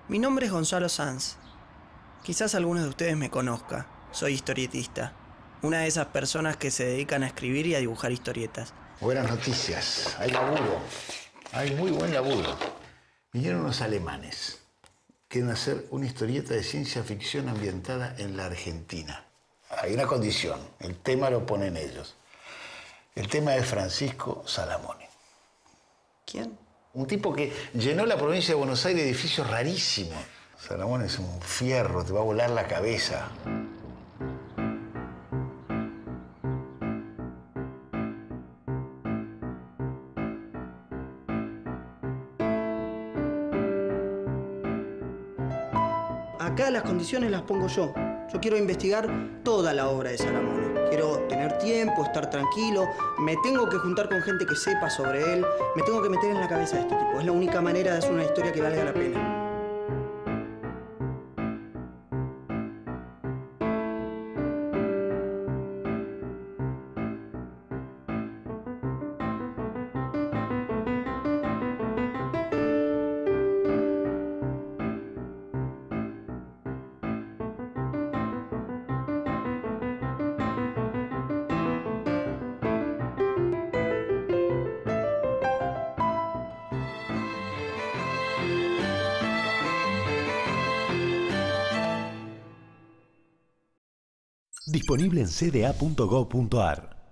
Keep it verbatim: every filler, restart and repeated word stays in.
Mi nombre es Gonzalo Sanz. Quizás algunos de ustedes me conozcan. Soy historietista. Una de esas personas que se dedican a escribir y a dibujar historietas. Buenas noticias. Hay laburo. Hay muy buen laburo. Vinieron unos alemanes. Quieren hacer una historieta de ciencia ficción ambientada en la Argentina. Hay una condición. El tema lo ponen ellos. El tema es Francisco Salamone. ¿Quién? Un tipo que llenó la provincia de Buenos Aires de edificios rarísimos. Salamone es un fierro, te va a volar la cabeza. Acá las condiciones las pongo yo. Yo quiero investigar toda la obra de Salamone. Quiero tener tiempo, estar tranquilo. Me tengo que juntar con gente que sepa sobre él. Me tengo que meter en la cabeza de este tipo. Es la única manera de hacer una historia que valga la pena. Disponible en c d a punto gov punto a r.